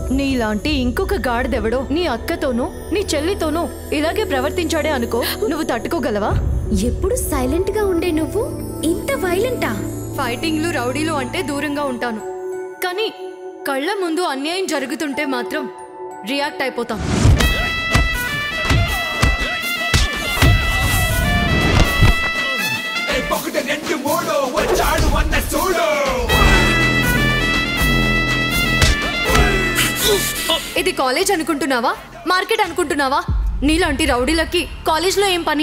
నీలాంటి ఇంకొక గాడిదెవడో నీ అక్కతోనూ నీ చెల్లితోనూ ఇలాగే ప్రవర్తించాడే అనుకో, నువ్వు తట్టుకోగలవా? ఎప్పుడు సైలెంట్ గా ఉండే నువ్వు ఇంత వైలెంటా? ఫైటింగ్లు రౌడీలు అంటే దూరంగా ఉంటాను, కానీ కళ్ళ ముందు అన్యాయం జరుగుతుంటే మాత్రం రియాక్ట్ అయిపోతాం. ఇది కాలేజ్ అనుకుంటున్నావా, మార్కెట్ అనుకుంటున్నావా? నీలాంటి రౌడీలకి కాలేజ్లో ఏం పని?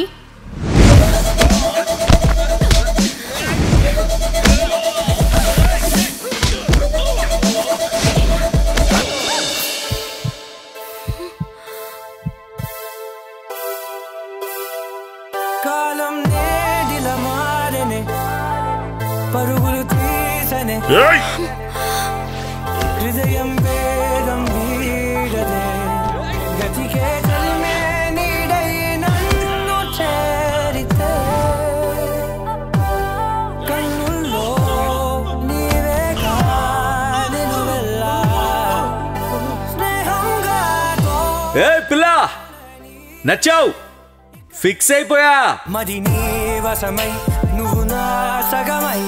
కాలం నేడిల మారనే పరుగులు తీసనే హృదయం వేగం వీడదే గతికే చలిమే నీడై నన్ను చేరితే కన్నుల్లో నీవే కాదెను వెళ్ళా స్నేహంగా ఏ పిల్ల నచ్చావు, ఫిక్స్ అయిపోయా. మరి నీ వశమై నువ్వు నా సగమై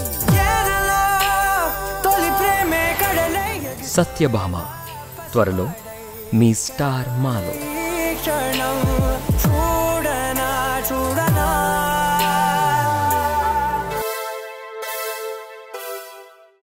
తొలి ప్రేమే కడలై సత్యభామ త్వరలో మీ స్టార్ మాలో. క్షణం